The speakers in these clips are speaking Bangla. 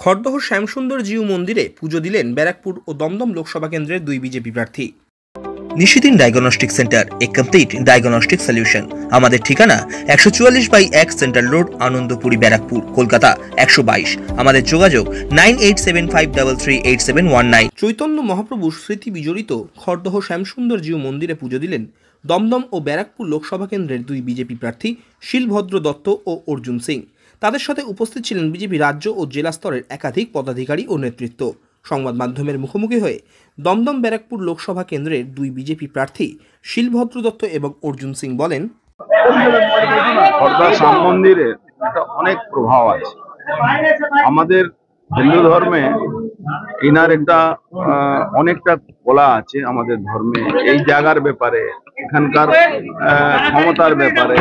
খড়দহ শ্যামসুন্দর জিউ মন্দিরে পুজো দিলেন ব্যারাকপুর ও দমদম লোকসভা কেন্দ্রের দুই বিজেপি প্রার্থী। Nishidin diagnostic centre, a complete diagnostic solution. আমাদের ঠিকানা 144/1 সেন্ট্রাল রোড, আনন্দপুরি, ব্যারাকপুর, কলকাতা 122। আমাদের যোগাযোগ 9875338719। চৈতন্য মহাপ্রভুর স্মৃতি বিজড়িত খড়দহ শ্যামসুন্দর জিউ মন্দিরে পুজো দিলেন দমদম ও ব্যারাকপুর লোকসভা কেন্দ্রের দুই বিজেপি প্রার্থী শিলভদ্র দত্ত ও অর্জুন সিং। তাদের সাথে উপস্থিত ছিলেন বিজেপি রাজ্য ও জেলা স্তরের একাধিক পদাধিকারী ও নেতৃত্ব। সংবাদ মাধ্যমের মুখোমুখি হয়ে দমদম ব্যারাকপুর লোকসভা কেন্দ্রের দুই বিজেপি প্রার্থী শিলভদ্র দত্ত এবং অর্জুন সিং বলেন, খড়দহ শ্যাম মন্দিরে একটা অনেক প্রভাব আছে। আমাদের হিন্দু ধর্মে ইনার একটা অনেকটা বলা আছে আমাদের ধর্মে, এই জায়গার ব্যাপারে, এখানকার ক্ষমতার ব্যাপারে,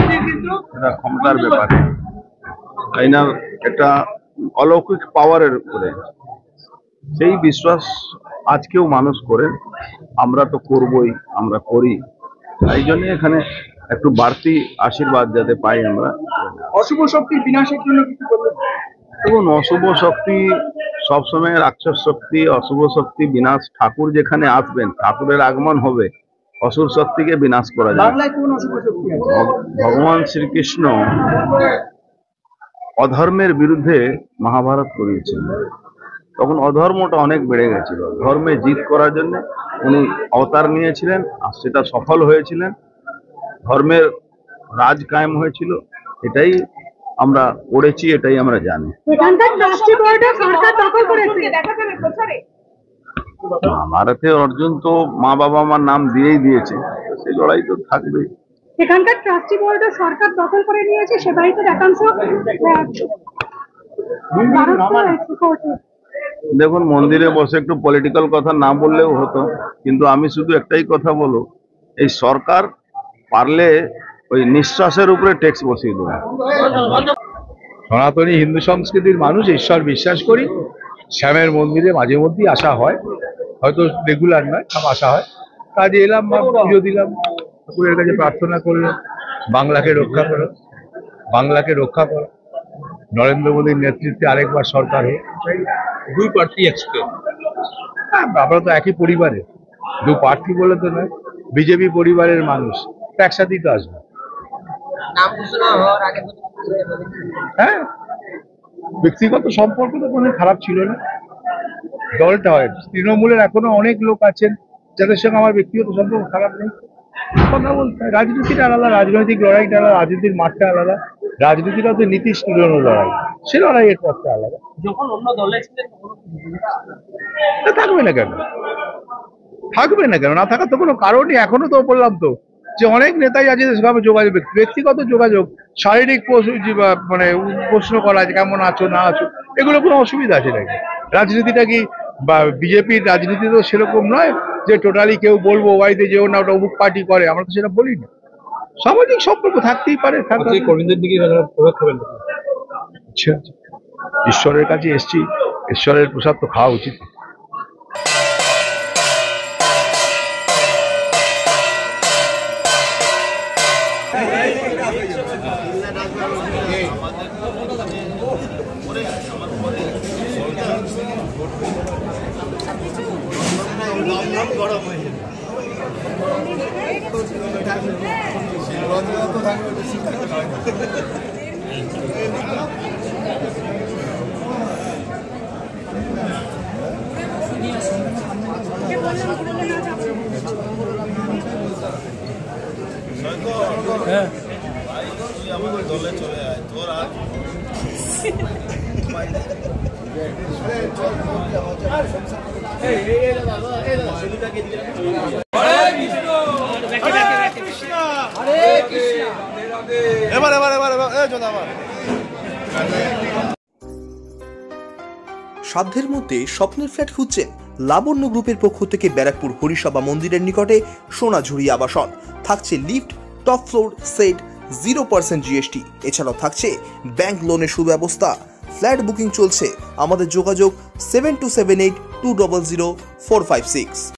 ইনার একটা অলৌকিক পাওয়ারের উপরে সেই বিশ্বাস আজকেও মানুষ করেন। আমরা তো করবই, আমরা করি। এই জন্য এখানে একটু বাড়তি আশীর্বাদ যাতে পাই আমরা। অশুভ শক্তি বিনাশের জন্য কিছু বলবেন? দেখুন, অশুভ শক্তি সবসময় রাক্ষস শক্তি, অশুভ শক্তি বিনাশ। ঠাকুর যেখানে আসবেন, ঠাকুরের আগমন হবে, অসুর শক্তিকে বিনাশ করা যায়। বাংলায় কোন অশুভ শক্তি আছে? ভগবান শ্রীকৃষ্ণ অধর্মের বিরুদ্ধে মহাভারত করিয়েছিলেন। তখন অধর্মটা অনেক বেড়ে গেছিল। ধর্মে জিত করার জন্য উনি অবতার নিয়েছিলেন, আর সেটা সফল হয়েছিলেন। ধর্মের রাজ কায়েম হয়েছিল। এটাই আমরা পড়েছি, এটাই আমরা জানি। মহাভারতে অর্জুন তো মা বাবা মার নাম দিয়েই দিয়েছে, সেই লড়াই তো থাকবেই। এখানকার ট্রাস্টি বোর্ড সরকার দখল করে নিয়েছে, সে বাড়িতে একাংশ। দেখুন, মন্দিরে বসে একটু পলিটিক্যাল কথা না বললেও হতো, কিন্তু আমি শুধু একটাই কথা বলবো, এই সরকার পারলে ওই নিঃশ্বাসের উপরে ট্যাক্স বসিয়ে দেবে। সনাতনী হিন্দু সংস্কৃতির মানুষ, ঈশ্বর বিশ্বাস করি। শ্যামের মন্দিরে মাঝে মধ্যেই আসা হয়, হয়তো রেগুলার নয়, সব আসা হয়। কাজে এলাম, পুজো দিলাম, ঠাকুরের কাছে প্রার্থনা করলাম, বাংলাকে রক্ষা করো, বাংলাকে রক্ষা করো। নরেন্দ্র মোদীর নেতৃত্বে আরেকবার সরকার হোক। দুই প্রার্থী এক্সপ্লেন। হ্যাঁ, আমরা তো একই পরিবারে, দু প্রার্থী বলে তো নয়, বিজেপি পরিবারের মানুষ, একসাথেই তো আসবে। হ্যাঁ, ব্যক্তিগত সম্পর্ক তো কোনো খারাপ ছিল না। দলটা হয়, তৃণমূলের এখনো অনেক লোক আছেন যাদের সঙ্গে আমার ব্যক্তিগত সম্পর্ক খারাপ নেই। কথা বলতে হয়, রাজনীতিটা আলাদা, রাজনৈতিক লড়াইটা আলাদা, রাজনীতির মাঠটা আলাদা। রাজনীতিটা তো নীতিশ তুলনো লড়াই, সে লড়াইয়ের পথটা আলাদা। যখন অন্য দলে ছিলেন থাকবে না কেন, থাকবে না কেন? না থাকার তো কোনো কারণই। এখনো তো বললাম তো যে অনেক নেতাই আছে সেভাবে যোগাযোগ, ব্যক্তিগত যোগাযোগ, শারীরিক মানে প্রশ্ন করা আছে, কেমন আছো না আছো, এগুলো কোনো অসুবিধা আছে নাকি? রাজনীতিটা কি বা বিজেপির রাজনীতি তো সেরকম নয় যে টোটালি কেউ বলবো বাড়িতে যেও না, ওটা অমুক পার্টি করে, আমরা তো সেটা বলি না। সামাজিক সম্পর্ক থাকতেই পারে। আচ্ছা, ঈশ্বরের কাছে এসছি, ঈশ্বরের প্রসাদ তো খাওয়া উচিত। আমাদের দলে চলে আয় তোর আর সাধ্যের মধ্যে স্বপ্নের ফ্ল্যাট খুঁজছেন? লাবণ্য গ্রুপের পক্ষ থেকে ব্যারাকপুর হরিসভা মন্দিরের নিকটে সোনাঝুরি আবাসন। থাকছে lift, top floor, set, 0% GST। এছাড়াও থাকছে ব্যাংক লোনের সুব্যবস্থা। ফ্ল্যাট বুকিং চলছে। আমাদের যোগাযোগ 7278200456।